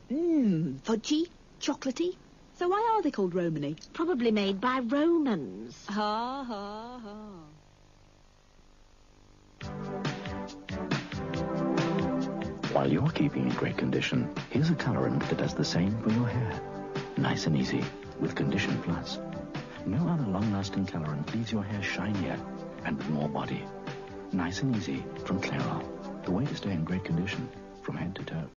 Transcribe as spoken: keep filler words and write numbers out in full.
Mmm, fudgy, chocolatey. So why are they called Romany? Probably made by Romans. Ha, ha, ha. While you're keeping in great condition, here's a colorant that does the same for your hair. Nice and easy with Condition Plus. No other long-lasting colorant leaves your hair shinier and with more body. Nice and easy from Clairol. The way to stay in great condition from head to toe.